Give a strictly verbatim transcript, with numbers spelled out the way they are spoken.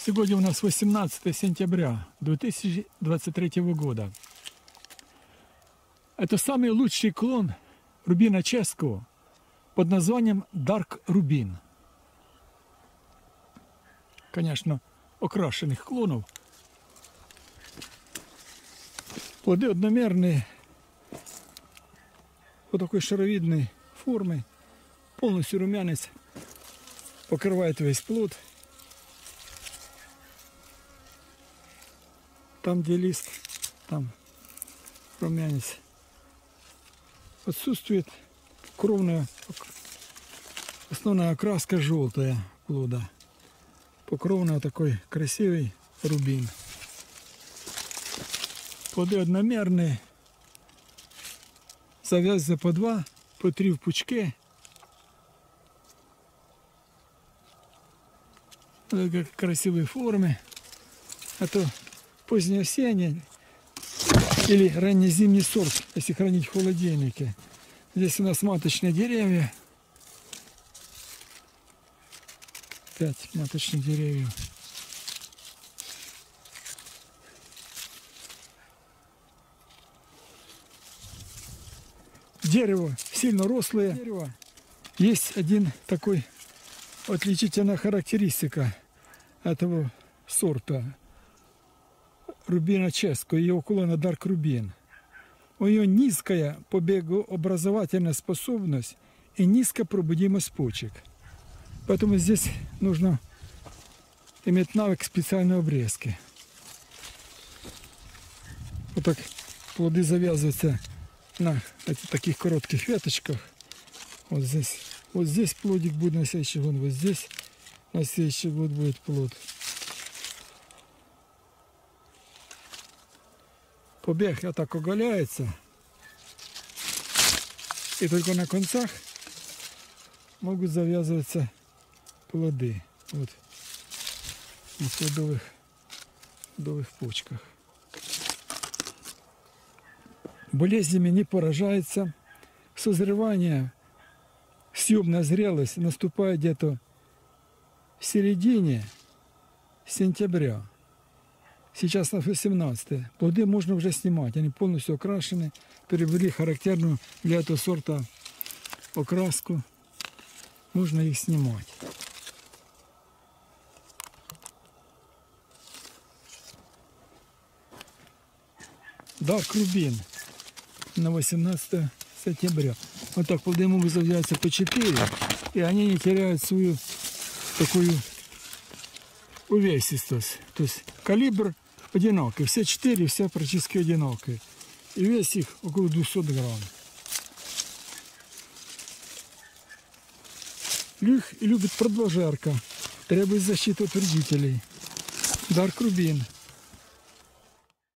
Сегодня у нас восемнадцатое сентября две тысячи двадцать третьего года. Это самый лучший клон рубина чешского под названием Dark Rubin. Конечно, окрашенных клонов. Плоды одномерные, вот такой шаровидной формы, полностью румянец, покрывает весь плод. Там, где лист, там румянец отсутствует. Кровная, основная окраска желтая плода. Покровная такой красивый рубин. Плоды одномерные. Завязываются по два, по три в пучке. Как красивые формы. Это позднеосенний или раннезимний сорт, если хранить в холодильнике. Здесь у нас маточные деревья. Пять маточных деревьев. Дерево сильно рослое. Дерево. Есть один такой отличительная характеристика этого сорта рубина чешского, ее клона Dark Rubin. У нее низкая побегообразовательная способность и низкая пробудимость почек. Поэтому здесь нужно иметь навык специальной обрезки. Вот так плоды завязываются на таких коротких веточках. Вот здесь, вот здесь плодик будет на следующий год, вот здесь на следующий год будет плод. Побег вот так оголяется, и только на концах могут завязываться плоды. Вот на плодовых, плодовых почках. Болезнями не поражается. Созревание, съемная зрелость наступает где-то в середине сентября. Сейчас на восемнадцатое. Плоды можно уже снимать. Они полностью окрашены. Приобрели характерную для этого сорта окраску. Можно их снимать. Dark Rubin на восемнадцатое сентября. Вот так плоды могут завязаться по четыре. И они не теряют свою такую увесистость. То есть калибр одинакий. Все четыре, все практически одинаковые. И вес их около двухсот грамм. Их любит продолжарка. Требует защиты от вредителей. Dark Rubin.